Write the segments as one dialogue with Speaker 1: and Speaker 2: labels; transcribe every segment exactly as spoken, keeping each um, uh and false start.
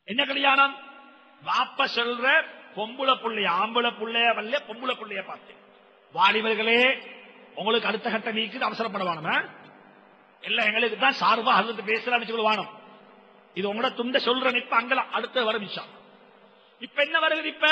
Speaker 1: என்ன கல்யாணம்? வாப்ப சொல்ற பொம்புல புள்ளைய ஆம்பளை புள்ளைய வல்ல பொம்புல புள்ளைய பார்த்து, வாலிபர்களே உங்களுக்கு அடுத்த கட்ட நீக்குது, அவசரப்படவானமா எல்லாம் எங்களுக்கு தான் சார்பா அல்லது பேசலாம்னு சொல்லுவானோம். இது உங்களோட துண்ட சொல்ற இப்ப அங்கல அடுத்த வர விஷயம். இப்ப என்ன வருது? இப்ப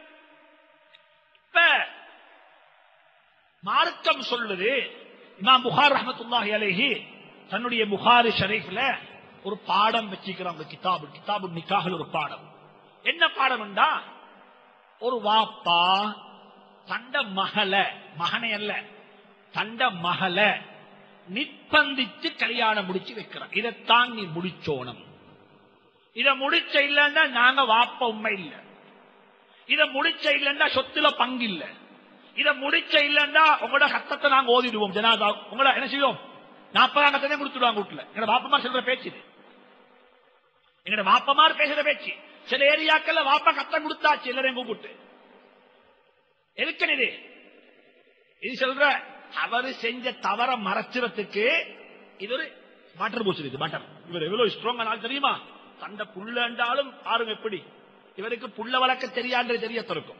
Speaker 1: இப்ப மார்க்கம் சொல்லுது. இமாம் புகாரி ரஹ்மத்துல்லாஹி அலைஹி தன்னுடைய புகாரி ஷரீஃப்ல ஒரு பாடம் வச்சிருக்கிறாங்க. கிதாபு கிதாபு நிக்காஹ்ல ஒரு பாடம். என்ன பாடம் என்றா, ஒரு வாப்பா தண்ட மகள மகனை அல்ல தண்ட மகள நிர்பந்திச்சு கல்யாணம் முடிச்சு வைக்கிறான். இதைத்தான் நீ முடிச்சோணும். இத முடிச்ச இல்லன்னா நாங்க வாப்ப உண்மை இல்ல. இத முடிச்ச இல்லன்னா சொத்துல பங்கு இல்ல. இத முடிச்ச இல்லன்னா உங்களோட கத்தத்தை நாங்க ஓதிடுவோம். ஜனாதா உங்களோட என்ன செய்வோம்? நாற்பதாம் கத்தத்தை கொடுத்துடுவாங்க வீட்டுல. எங்க வாப்பமார் சொல்ற பேச்சு இது. எங்க வாப்பமார் பேசுற பேச்சு. சில ஏரியாக்கள்ல வாப்பா கத்தம் கொடுத்தாச்சு எல்லாரையும் கூப்பிட்டு. எதுக்கு இது இது சொல்ற? அவரு செஞ்ச தவற மறைச்சிறதுக்கு இது ஒரு பட்டர் பூச்சு. இது பட்டர். இவர் எவ்வளவு ஸ்ட்ராங் ஆனாலும் தெரியுமா? தந்த புள்ள என்றாலும் பாருங்க எப்படி இவருக்கு புள்ள வளர்க்க தெரியான்ற தெரிய திறக்கும்.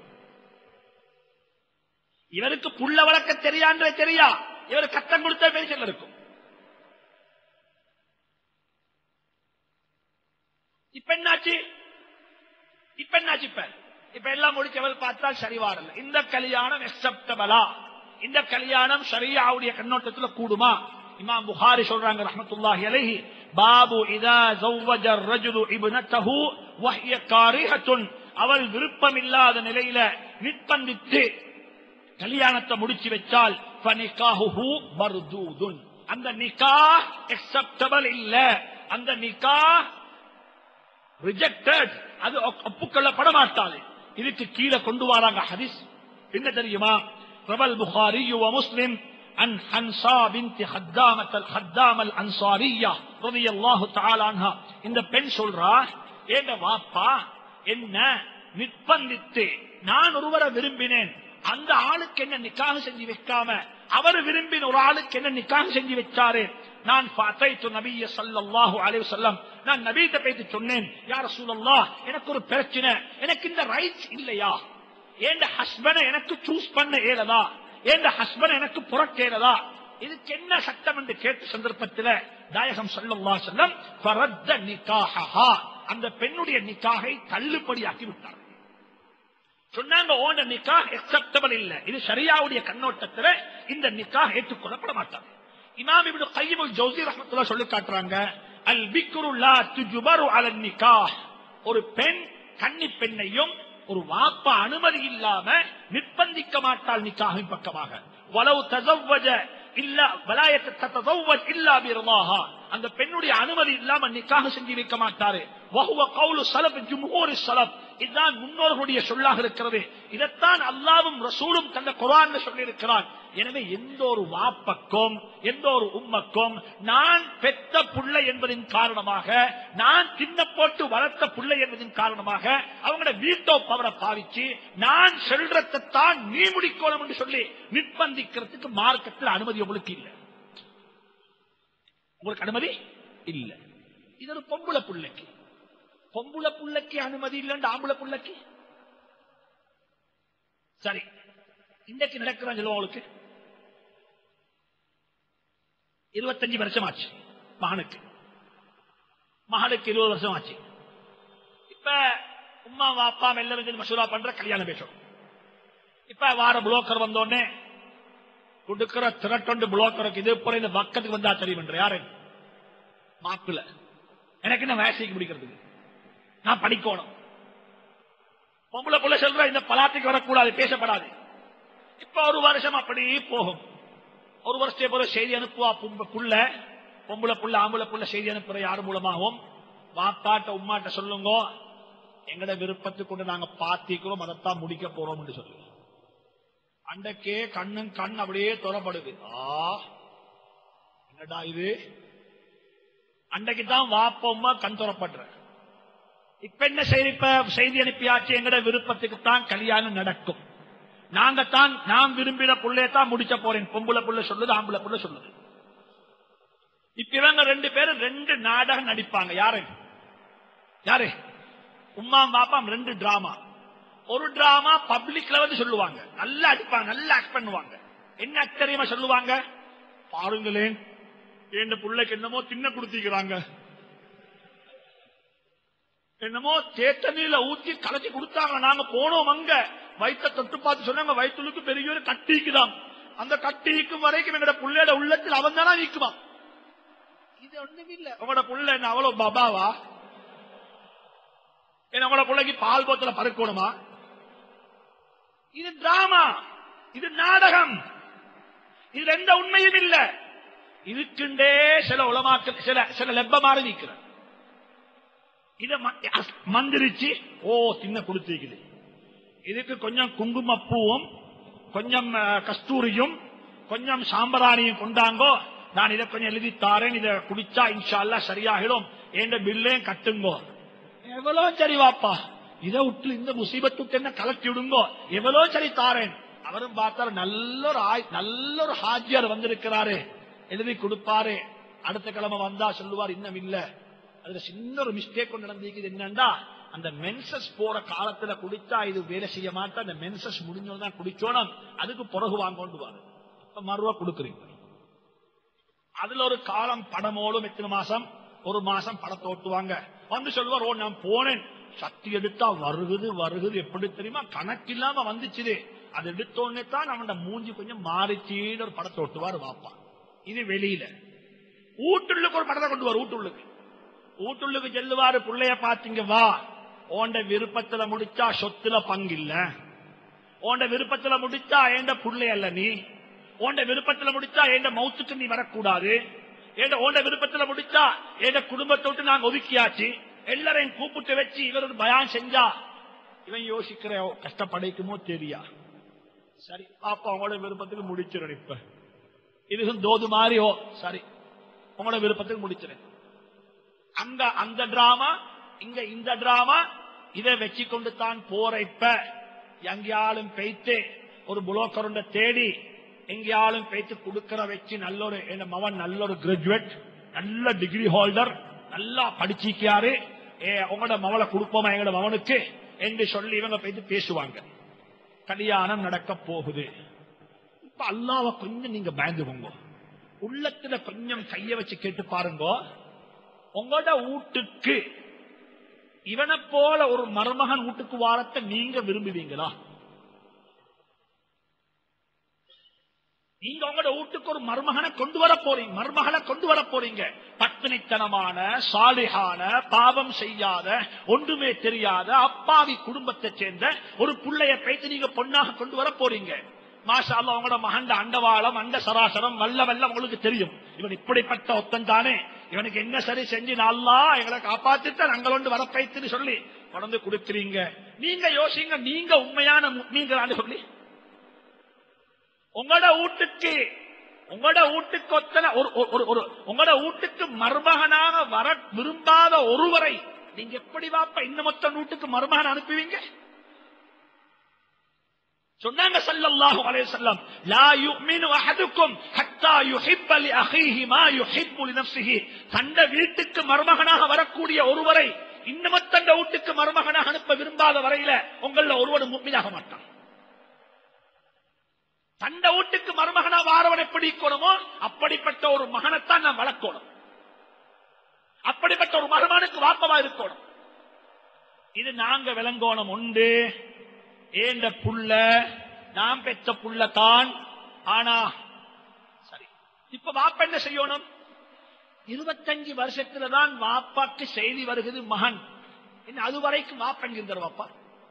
Speaker 1: இவருக்கு புள்ள வளர்க்க தெரியான்ற தெரியா, இவர் கத்தம் கொடுத்த பேசல இருக்கும். இப்ப என்னாச்சு? இப்ப என்னாச்சு? இப்ப இப்ப எல்லாம் முடிச்சவள் பார்த்தால் சரி வரல. இந்த கல்யாணம் அக்செப்டபிளா? இந்த கல்யாணம் ஷரியாவுடைய கண்ணோட்டத்துல கூடுமா? இமாம் புகாரி சொல்றாங்க ரஹ்மத்துல்லாஹி அலைஹி, பாபு இதா ஜவ்வஜ الرجل ابنته وهي كارهة, அவள் விருப்பம் இல்லாத நிலையில நிர்பந்தித்து கல்யாணத்தை முடிச்சு வச்சால் ஃபனிகாஹுஹு மர்தூதுன், அந்த நிக்காஹ் அக்செப்டபிள் இல்ல, அந்த நிக்காஹ் ரிஜெக்டட், அது ஒப்புக்கொள்ளப்பட மாட்டாது. இதுக்கு கீழே கொண்டு வராங்க ஹதீஸ். என்ன தெரியுமா? ரவல் புகாரி வ முஸ்லிம் عن حنصا بنت خدامة الخدامة الأنصارية رضي الله تعالى عنها. இந்த பெண் சொல்றா, ஏங்க வாப்பா என்ன நிர்பந்தித்து நான் ஒருவரை விரும்பினேன், அந்த ஆளுக்கு என்ன நிக்காஹ் செஞ்சு வைக்காம அவர் விரும்பின ஒரு ஆளுக்கு என்ன நிக்காஹ் செஞ்சு வச்சாரு. நான் ஃபஅதைது நபிய ஸல்லல்லாஹு அலைஹி வஸல்லம், நான் நபியிட்ட போய் சொன்னேன், யா ரசூலல்லாஹ் எனக்கு ஒரு பிரச்சனை, எனக்கு இந்த ரைட்ஸ் இல்லையா, என் ஹஸ்பண்ட் எனக்கு சூஸ் பண்ண ஏலதா, என் ஹஸ்பண்ட் எனக்கு புறக்கேலதா, இதுக்கு என்ன சட்டம் என்று கேட்ட சந்தர்ப்பத்தில் நாயகம் ஸல்லல்லாஹு அலைஹி வஸல்லம் ஃபரத்த நிகாஹஹா, அந்த பெண்ணுடைய நிக்காஹை தள்ளுபடியாக்கி விட்டார். சொன்னாங்க ஓன நிக்காஹ் அக்செப்டபிள் இல்ல, இது ஷரியாவுடைய கண்ணோட்டத்தில் இந்த நிக்காஹ் ஏற்றுக்கொள்ளப்பட மாட்டார். இமாம் இப்னு கய்யிம் அல் ஜௌஸி ரஹ்மத்துல்லாஹி சொல்லி காட்டுறாங்க, அல் பிக்ரு லா துஜ்பரு அலன் நிக்காஹ், ஒரு பெண் கன்னி பெண்ணையும் ஒரு வாப்பா அனுமதி இல்லாம நிர்பந்திக்க மாட்டாள் நிக்காஹின் பக்கமாக. வலவு தஸவ்வஜ இல்லா வலாயத் ததஸவ்வஜ் இல்லா பிர்லாஹா, அந்த பெண்ணுடைய அனுமதி இல்லாம நிக்காஹ் செஞ்சு வைக்க மாட்டாரு. வஹுவ கௌலு ஸலஃப் ஜும்ஹூர் ஸலஃப், இதுதான் முன்னோர்களுடைய சொல்லாக இருக்கிறது. இதைத்தான் அல்லாஹ்வும் ரசூலும் தந்த குர்ஆன்ல சொல்லி இருக்கிறார். எனவே எந்த ஒரு வாப்பக்கும் எந்த ஒரு உம்மக்கும் நான் பெத்த புள்ளை என்பதின் காரணமாக, நான் தின்ன போட்டு வளர்த்த புள்ளை என்பதின் காரணமாக அவங்களோட வீட்டோ பவரை பாவிச்சு நான் செல்றத்தான் நீ முடிக்கணும் என்று சொல்லி நிர்பந்திக்கிறதுக்கு மார்க்கத்தில் அனுமதி உங்களுக்கு இல்லை. உங்களுக்கு அனுமதி இல்லை. இது ஒரு பொம்புல புள்ளைக்கு, பொம்புல புள்ளைக்கு அனுமதி இல்லைன்னு ஆம்புல புள்ளைக்கு சரி. இன்றைக்கு நடக்கிறான் சொல்லுவோம், இருபத்தஞ்சு வருஷம் ஆச்சு மகனுக்கு, மகளுக்கு இருபது வருஷம் ஆச்சு. இப்ப உமா அப்பா எல்லாரும் மசூரா பண்ற கல்யாணம் பேசும். இப்ப வார புரோக்கர் வந்தோடனே கொடுக்கிற திரட்டொண்டு புரோக்கருக்கு இது போற இந்த பக்கத்துக்கு வந்தா தெரியும் யாரு மாப்பிள்ள, எனக்கு என்ன வயசுக்கு பிடிக்கிறதுக்கு, நான் படிக்கணும், பொம்பளை புள்ள சொல்ற இந்த பலாத்துக்கு வரக்கூடாது, பேசப்படாது. இப்ப ஒரு வருஷம் அப்படி போகும். ஒரு வருஷத்தை போல செய்தி அனுப்புவா புள்ள, பொம்பளை புள்ள ஆம்பளை புள்ள செய்தி அனுப்புற யாரு மூலமாகவும், வாப்பாட்ட உமாட்ட சொல்லுங்க எங்கட விருப்பத்தை கொண்டு நாங்க பாத்திக்கிறோம், அதைத்தான் முடிக்க போறோம் என்று சொல்லுவோம். அன்றைக்கே கண்ணும் கண் அப்படியே தொலைப்படுது. ஆ என்னடா இது, அன்றைக்குதான் வாப்பம்மா கண் தொலைப்படுற. இப்ப என்ன செய்தி, செய்தி அனுப்பியாச்சு எங்கட விருப்பத்துக்கு தான் கல்யாணம் நடக்கும், நாங்க தான் நாம் விரும்பின புள்ளையத்தான் முடிச்ச போறேன். பொம்புல புள்ள சொல்லுது, ஆம்புல புள்ள சொல்லுது. இப்ப இவங்க ரெண்டு பேரும் ரெண்டு நாடகம் நடிப்பாங்க. யாரு யாரு உம்மா பாப்பாம் ரெண்டு டிராமா. ஒரு டிராமா பப்ளிக்ல வந்து சொல்லுவாங்க, நல்லா அடிப்பாங்க, நல்லா ஆக்ட் பண்ணுவாங்க. என்ன ஆக்ட் தெரியுமா சொல்லுவாங்க? பாருங்களேன் என் பிள்ளைக்கு என்னமோ தின்ன கொடுத்திக்கிறாங்க, என்னமோ தேத்தண்ணில ஊத்தி கலச்சி கொடுத்தாங்க. நாங்க போனோம், அங்க வயிற்ற தொட்டு பார்த்து சொன்னாங்க வயிற்றுக்கு பெரிய ஒரு கட்டிக்குதான். அந்த கட்டிக்கும் வரைக்கும் எங்கட புள்ளையோட உள்ளத்தில் அவன் தானா நீக்குவான். இது ஒண்ணுமே இல்ல. உங்களோட புள்ள என்ன அவ்வளவு பாபாவா? என்ன உங்களோட பிள்ளைக்கு பால் போத்தல பறக்கணுமா? இது டிராமா, இது நாடகம், இதுல எந்த உண்மையும் இல்ல. இதுக்குண்டே சில உலமாக்கள் சில சில லெப்ப மாறி நிக்கிற இத மந்திரிச்சு ஓ தின்ன கொடுத்திருக்குது. இதுக்கு கொஞ்சம் குங்குமப்பூவும் கொஞ்சம் கஸ்தூரியும் கொஞ்சம் சாம்பராணியும் கொண்டாங்கோ, நான் இதை கொஞ்சம் எழுதி தாரேன், இதை குடிச்சா இன்ஷா அல்லாஹ் சரியாகிடும், என்ற பில்லையும் கட்டுங்கோ. எவ்வளவு சரி வாப்பா, இதை விட்டு இந்த முசீபத்து என்ன கலட்டி விடுங்கோ, எவ்வளவு சரி தாரேன். அவரும் பார்த்தாரு நல்ல ஒரு நல்ல ஒரு ஹாஜியார் வந்திருக்கிறாரு, எழுதி கொடுப்பாரு. அடுத்த கிழமை வந்தா சொல்லுவார் இன்னும் இல்ல, அதுல சின்ன ஒரு மிஸ்டேக் ஒன்று நடந்திருக்குது. என்னன்னா அந்த மென்சஸ் போற காலத்துல குடிச்சா இது வேலை செய்ய மாட்டா, அந்த மென்சஸ் முடிஞ்சோதான் குடிச்சோணும், அதுக்கு பிறகு வாங்கொண்டுவாரு. இப்ப மறுவா கொடுக்குறீங்க. அதுல ஒரு காலம் படமோடும் எத்தனை மாசம், ஒரு மாசம் படத்தை ஓட்டுவாங்க. வந்து சொல்லுவார் ஓ நான் போனேன், சக்தி எடுத்தா வருகுது வருகுது எப்படி தெரியுமா, கணக்கு இல்லாம வந்துச்சு. அது எடுத்தோடனே தான் அவனோட மூஞ்சி கொஞ்சம் மாறிச்சின்னு ஒரு படத்தை ஓட்டுவார் வாப்பா. இது வெளியில. ஊட்டுள்ளுக்கு ஒரு படத்தை கொண்டு வார், ஊட்டுள்ளுக்கு ஊட்டுள்ளுக்கு செல்லுவாரு. பிள்ளைய பாத்தீங்க வா, ஓண்ட விருப்பத்துல முடிச்சா சொத்துல பங்கு இல்ல, ஓண்ட விருப்பத்துல முடிச்சா ஏண்ட புள்ளை அல்ல நீ, ஓண்ட விருப்பத்துல முடிச்சா ஏண்ட மவுத்துக்கு நீ வரக்கூடாது, ஓண்ட விருப்பத்துல முடிச்சா ஏண்ட குடும்பத்தை விட்டு நாங்க ஒதுக்கியாச்சு, எல்லாரையும் கூப்பிட்டு வச்சு இவர் ஒரு பயான் செஞ்சா இவன் யோசிக்கிற கஷ்டப்படைக்குமோ தெரியா. சரி பாப்பா உங்களோட விருப்பத்துக்கு முடிச்சிடும், இப்ப இதுக்கும் தோது மாறியோ சரி உங்களோட விருப்பத்துக்கு முடிச்சிடும். அங்க அந்த டிராமா, இங்க இந்த டிராமா, இதை வச்சு கொண்டு தான் போற. இப்ப எங்கேயாலும் பெய்த்து ஒரு புலோக்கருண்ட தேடி எங்கேயாலும் பெய்த்து கொடுக்கிற வச்சு நல்ல ஒரு மவன் நல்ல ஒரு கிராஜுவேட், நல்ல டிகிரி ஹோல்டர், நல்லா படிச்சிக்காரு, உங்களோட மவளை கொடுப்போமா எங்களோட மவனுக்கு என்று சொல்லி இவங்க பெய்த்து பேசுவாங்க. கல்யாணம் நடக்க போகுது. இப்ப அல்லாஹ்வை கொஞ்சம் நீங்க பயந்துக்கோங்க, உள்ளத்துல கொஞ்சம் கைய வச்சு கேட்டு பாருங்க. உங்களோட வீட்டுக்கு இவனை போல ஒரு மருமகன் வீட்டுக்கு வாரத்தை நீங்க விரும்புவீங்களா? நீங்க உங்களோட வீட்டுக்கு ஒரு மருமகனை கொண்டு வர போறீங்க, மருமகளை கொண்டு வர போறீங்க. பத்தினித்தனமான சாலிஹான பாவம் செய்யாத ஒன்றுமே தெரியாத அப்பாவி குடும்பத்தை சேர்ந்த ஒரு புள்ளைய பேத்து நீங்க பொண்ணாக கொண்டு வர போறீங்க. மாஷா அல்லாஹ் உங்களோட மகண்ட அண்டவாளம் அண்ட சராசரம் வல்ல வல்ல உங்களுக்கு தெரியும். இவன் இப்படிப்பட்ட ஒத்தன் தானே, இவனுக்கு என்ன சரி செஞ்சு நல்லா எங்களை காப்பாத்திட்டு நாங்களோண்டு வர பைத்துன்னு சொல்லி கொண்டு கொடுக்கிறீங்க. நீங்க யோசிங்க, நீங்க உண்மையான நீங்களான்னு சொல்லி உங்களோட வீட்டுக்கு உங்களோட வீட்டுக்கு ஒத்தனை உங்களோட வீட்டுக்கு மருமகனாக வர விரும்பாத ஒருவரை நீங்க எப்படி வாப்ப இந்த மொத்த வீட்டுக்கு மருமகன் அனுப்புவீங்க? சொன்னாங்க ஸல்லல்லாஹு அலைஹி வஸல்லம், லா யுமினு அஹதுக்கும் ஹத்தா யுஹிப்ப லி அஹீஹி மா யுஹிப்பு லி நஃப்ஸிஹி. தந்த வீட்டுக்கு மருமகனாக வரக்கூடிய ஒருவரை இன்னம தந்த வீட்டுக்கு மருமகனாக அனுப்ப விரும்பாத வரையில உங்கள ஒருவன் முஃமினாக மாட்டான். தந்த வீட்டுக்கு மருமகனா வாரவன் எப்படி இருக்கணுமோ அப்படிப்பட்ட ஒரு மகனைத்தான் நாம் வளர்க்கணும், அப்படிப்பட்ட ஒரு மருமகனுக்கு வாப்பவா இருக்கணும். இது நாங்க விளங்கோணம் உண்டு. ஏந்த புள்ள நாம் பெற்ற புள்ள தான். ஆனா சரி, இப்ப வாப்பா என்ன செய்யணும்? இருபத்தஞ்சு வருஷத்துலதான் வாப்பாக்கு செய்தி வருகிறது மகன், அது வரைக்கும் வாப்பா என்கின்ற வாப்பா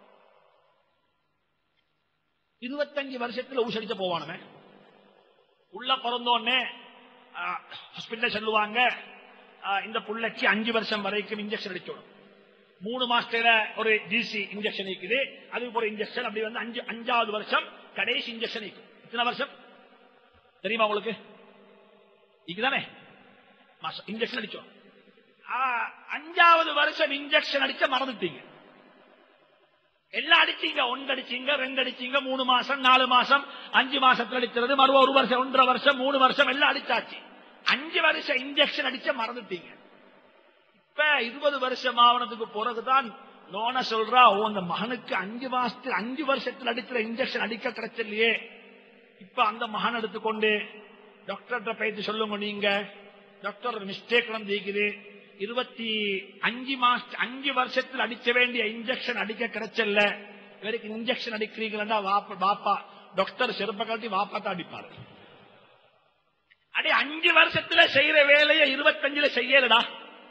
Speaker 1: இருபத்தஞ்சு வருஷத்துல ஊசடிச்ச போவானே. உள்ள பிறந்தோடனே ஹாஸ்பிட்டல் சொல்லுவாங்க இந்த புள்ளைக்கு அஞ்சு வருஷம் வரைக்கும் இன்ஜெக்ஷன் அடிச்சோடும். மூணு மாசத்துல ஒரு ஜிசி இன்ஜெக்ஷன் இருக்குது, அதுக்கு ஒரு இன்ஜெக்ஷன் அப்படி வந்து அஞ்சு அஞ்சாவது வருஷம் கடைசி இன்ஜெக்ஷன் இருக்கும். இத்தனை வருஷம் தெரியுமா உங்களுக்கு? இதுதானே இன்ஜெக்ஷன் அடிச்சோம். அஞ்சாவது வருஷம் இன்ஜெக்ஷன் அடிச்ச மறந்துட்டீங்க, எல்லாம் அடிச்சீங்க. ஒன்று அடிச்சீங்க, ரெண்டு அடிச்சீங்க, மூணு மாசம் நாலு மாசம் அஞ்சு மாசத்துல அடிக்கிறது, மறுவ ஒரு வருஷம் ஒன்றரை வருஷம் மூணு வருஷம் எல்லாம் அடிச்சாச்சு. அஞ்சு வருஷம் இன்ஜெக்ஷன் அடிச்ச மறந்துட்டீங்க. இப்ப இருபது வருஷம் ஆவணத்துக்கு பிறகுதான் நோன சொல்றா, ஓ அந்த மகனுக்கு அஞ்சு மாசத்துல அஞ்சு வருஷத்துல அடிக்கிற இன்ஜெக்ஷன் அடிக்க கிடைச்சலையே, இப்ப அந்த மகன் எடுத்துக்கொண்டு டாக்டர்கிட்ட போயிட்டு சொல்லுங்க, நீங்க டாக்டர் மிஸ்டேக் நடந்திருக்குது, இருபத்தி அஞ்சு மாசம் அஞ்சு வருஷத்துல அடிக்க வேண்டிய இன்ஜெக்ஷன் அடிக்க கிடைச்சல, இவருக்கு இன்ஜெக்ஷன் அடிக்கிறீங்களா வாப்பா வாப்பா டாக்டர் செருப்ப காட்டி வாப்பா தான் அடிப்பாரு. அடி அஞ்சு வருஷத்துல செய்யற வேலையை இருபத்தஞ்சுல செய்யலடா,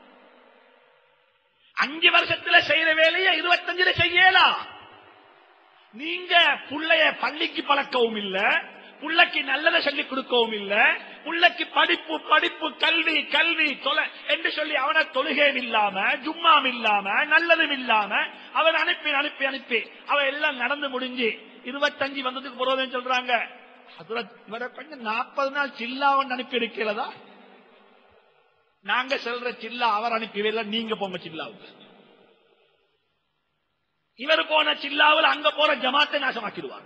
Speaker 1: அஞ்சு வருஷத்துல செய்யற வேலையை இருபத்தஞ்சுல செய்யலாம். நீங்க புள்ளைய பள்ளிக்கு பழக்கவும் இல்ல, புள்ளைக்கு நல்லதை சொல்லிக் கொடுக்கவும் இல்ல, புள்ளைக்கு படிப்பு படிப்பு கல்வி கல்வி தொலை என்று சொல்லி அவனை தொழுகையும் இல்லாம ஜும்மாம் இல்லாம நல்லதும் இல்லாம அவன் அனுப்பி அனுப்பி அனுப்பி அவன் எல்லாம் நடந்து முடிஞ்சு இருபத்தஞ்சு வந்ததுக்கு போறதுன்னு சொல்றாங்க. இவரை கொஞ்சம் நாற்பது நாள் சில்லாவன் அனுப்பி இருக்கிறதா? நாங்க சொல்ற சில்லா அவர் அனுப்பவே இல்லை, நீங்க போங்க சில்லாவுக்கு. இவர் போன சில்லாவில் அங்க போற ஜமாத்தை நாசமாக்கிடுவார்.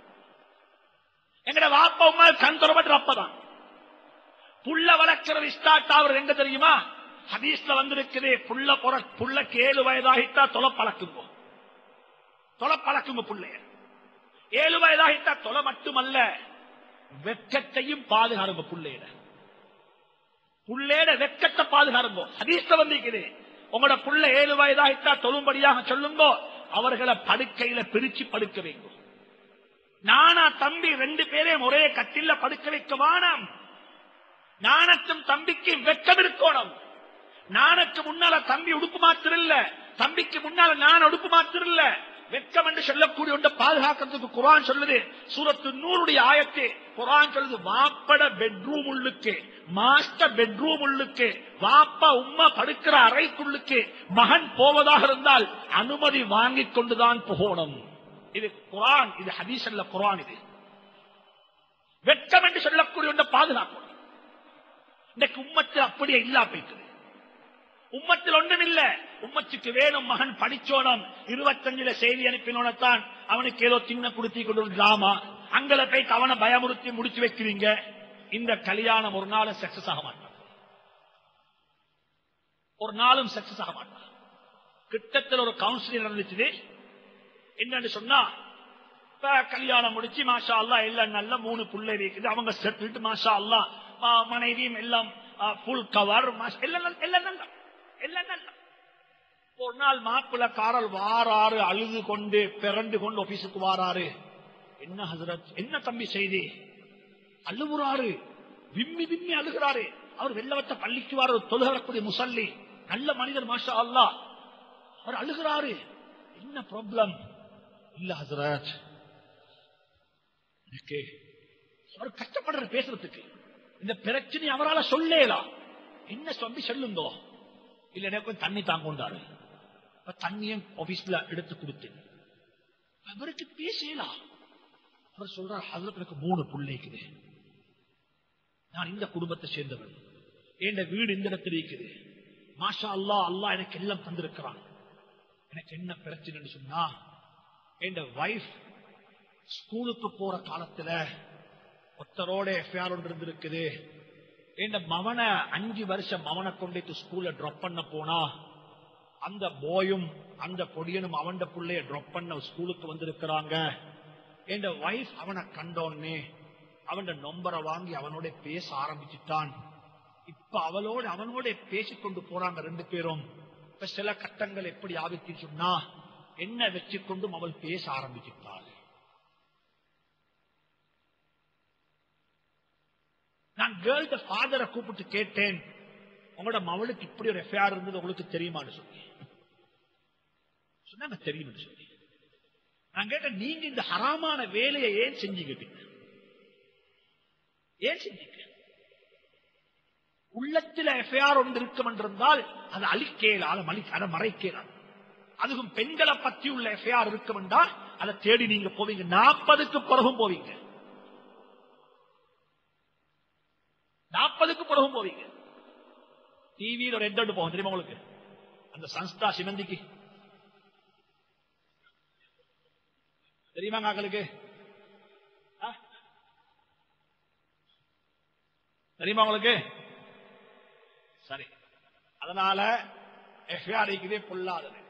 Speaker 1: எங்கட வாப்பா உமா கண் தொடர்பற்ற அப்பதான் புள்ள வளர்க்கிறது ஸ்டார்ட் ஆகுறது எங்க தெரியுமா? ஹதீஸ்ல வந்திருக்குது, புள்ள பொற புள்ளக்கு ஏழு வயதாகிட்டா தொலை பழக்குங்க, தொலை பழக்குங்க புள்ளைய. ஏழு வயதாகிட்டா தொலை மட்டுமல்ல, வெட்கத்தையும் பாதுகாருங்க புள்ளையிட, புள்ளையிட வெட்கத்தை பாதுகாருங்க. ஹதீஸ்ல வந்திருக்குது, உங்களோட புள்ள ஏழு வயதாகிட்டா தொழும்படியாக சொல்லுங்க, அவர்களை படுக்கையில பிரிச்சு படுக்க வைங்க. நானா தம்பி ரெண்டு பேரையும் ஒரே கட்டில படுக்க வைக்க வேணாம். நானுக்கும் தம்பிக்கு வெட்கம் இருக்கணும். நானுக்கு முன்னால தம்பி உடுப்பு மாத்திரம் இல்ல, தம்பிக்கு முன்னால நான் உடுப்பு மாத்திரம் இல்ல. வெட்கம் என்று சொல்லக்கூடிய ஒன்றை பாதுகாக்கிறதுக்கு குர்ஆன் சொல்லுது. சூரத்து நூறுடைய ஆயத்து குர்ஆன் சொல்லுது, வாப்பட பெட்ரூம் உள்ளுக்கு, மாஸ்டர் பெட்ரூம் உள்ளுக்கு, வாப்பா உம்மா படுக்கிற அறைக்குள்ளுக்கு மகன் போவதாக இருந்தால் அனுமதி வாங்கிக் கொண்டுதான் போகணும். இது குர்ஆன், இது ஹதீஸ் அல்ல, குர்ஆன். இது வெட்கம் என்று சொல்லக்கூடிய ஒன்றை பாதுகாக்கணும். இன்னைக்கு உம்மத்தில் அப்படியே இல்லா போயிட்டு, உம்மத்தில் ஒன்றும் இல்ல. உம்மத்துக்கு வேணும் மகன் படிச்சோனம், இருபத்தஞ்சுல செய்தி அனுப்பினோனத்தான் அவனுக்கு ஏதோ சின்ன குடுத்தி கொண்டு ஒரு டிராமா, அங்கல போய் அவனை பயமுறுத்தி முடிச்சு வைக்கிறீங்க. இந்த கல்யாணம் ஒரு நாளும் சக்சஸ் ஆக மாட்டான், ஒரு நாளும் சக்சஸ் ஆக மாட்டான். கிட்டத்தில் ஒரு கவுன்சிலிங் நடந்துச்சு. என்னன்னு சொன்னா, கல்யாணம் முடிச்சு மாஷா அல்லா எல்லாம் நல்ல மூணு புள்ளை இருக்குது, அவங்க செட்டில்டு மாஷா அல்லா, மனைவியும் எல்லாம் புல் கவர் எல்லாம் எல்லாம் எல்லாம் நல்ல. ஒரு நாள் மாப்பிள்ள காரல் வாராறு, அழுது கொண்டு பிறண்டு கொண்டு ஆபீஸுக்கு வாராரு. என்ன ஹசரத், என்ன தம்பி செய்தி? அழுகுறாரு, விம்மி விம்மி அழுகிறாரு. அவர் வெள்ளவத்த பள்ளிக்கு வார தொழுகக்கூடிய முசல்லி, நல்ல மனிதர் மாஷா அல்லா. அவர் அழுகிறாரு. என்ன ப்ராப்ளம்? இல்ல ஹசரத், அவர் கஷ்டப்படுற பேசுறதுக்கு, இந்த பிரச்சனை அவரால் சொல்லலாம். என்ன சொல்லி சொல்லுங்கோ? இல்ல எனக்கு தண்ணி தாங்கொண்டாரு, தண்ணியும் ஆபீஸ்ல எடுத்து கொடுத்து அவருக்கு பேசலாம். அவர் சொல்றார், ஹசரத் எனக்கு மூணு பிள்ளைக்குது, நான் இந்த குடும்பத்தை சேர்ந்தவன், என் வீடு இந்த இடத்துல இருக்குது, மாஷா அல்லா அல்லா எனக்கு எல்லாம் தந்திருக்கிறான். எனக்கு என்ன பிரச்சனைன்னு சொன்னா, என் வைஃப் ஸ்கூலுக்கு போற காலத்துல ஒருத்தரோட எஃப்ஐஆர் ஒன்று இருந்திருக்குது. என் மவனை அஞ்சு வருஷம் மவனை கொண்டு ஸ்கூல்ல டிராப் பண்ண போனா, அந்த போயும் அந்த பொடியனும் அவன் பிள்ளைய டிராப் பண்ண ஸ்கூலுக்கு வந்திருக்கிறாங்க. என் வைஃப் அவனை கண்டோன்னே அவன் நம்பரை வாங்கி அவனோட பேச ஆரம்பிச்சுட்டான். இப்ப அவளோட அவனோட பேசிக்கொண்டு போறாங்க ரெண்டு பேரும். இப்ப சில கட்டங்கள் எப்படி ஆபித்து சொன்னா, என்ன வச்சுக்கொண்டும் அவள் பேச ஆரம்பிச்சுட்டாள். நான் கேர்ள் ஃபாதரை கூப்பிட்டு கேட்டேன், உங்களோட மவளுக்கு இப்படி ஒரு எஃப்ஐஆர் இருந்தது உங்களுக்கு தெரியுமான்னு சொல்லி சொன்னாங்க. தெரியும் சொல்லி நான் கேட்டேன், நீங்க இந்த ஹராமான வேலையை ஏன் செஞ்சீங்க? ஏன் செஞ்சீங்க? உள்ளத்தில் எஃப்ஐஆர் ஒன்று இருக்கும் என்றிருந்தால் அதை அழிக்கலாம், அதை மறைக்கலாம். அதுவும் பெண்களை பற்றி உள்ள எஃப்ஐஆர் இருக்கும் என்றால் அதை தேடி நீங்க போவீங்க, நாற்பதுக்கு பிறகும் போவீங்க, நாற்பதுக்கு பிறகும் போவீங்க. டிவியில் ஒரு எட்டு போகும் தெரியுமா உங்களுக்கு? அந்த சன்ஸ்தா சிமந்திக்கு தெரியுமா? உங்களுக்கு தெரியுமா? உங்களுக்கு சரி. அதனால எஃப்ஐஆர் பொல்லாதது.